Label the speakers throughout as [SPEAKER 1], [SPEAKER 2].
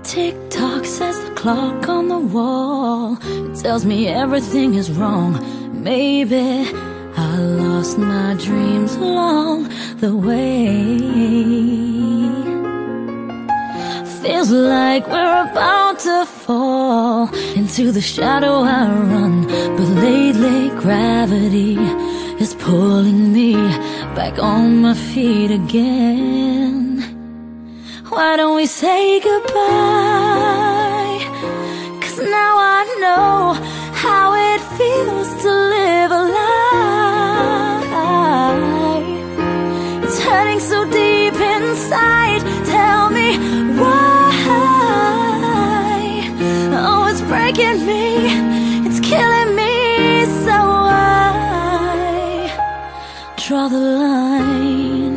[SPEAKER 1] Tick-tock says the clock on the wall. It tells me everything is wrong. Maybe I lost my dreams along the way. Feels like we're about to fall into the shadow I run, but lately gravity is pulling me back on my feet again. Why don't we say goodbye? 'Cause now I know how it feels to live a lie. It's hurting so deep inside. Tell me why. Oh, it's breaking me, it's killing me. So I draw the line.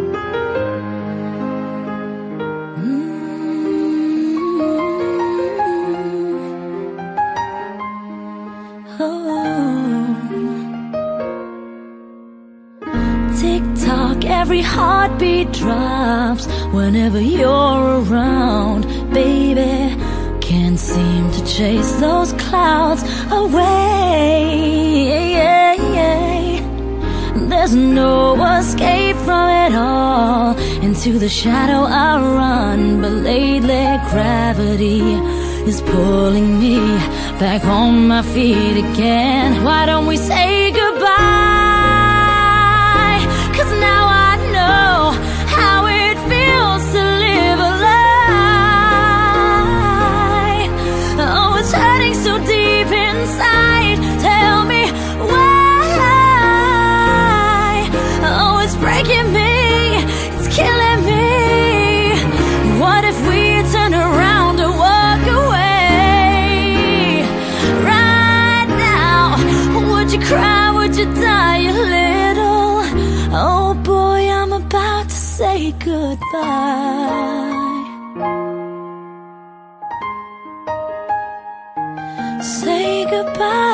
[SPEAKER 1] Tick-tock, every heartbeat drops whenever you're around. Baby, can't seem to chase those clouds away. There's no escape from it all. Into the shadow I run, but lately gravity is pulling me back on my feet again. Why don't we say goodbye? 'Cause now I know how it feels to live a lie. Oh, it's hurting so deep inside. Tell me why. Oh, it's breaking me, it's killing me. What if we turn around and walk away right now? Would you cry, would you die a little? Oh boy, I'm about to say goodbye. Say goodbye.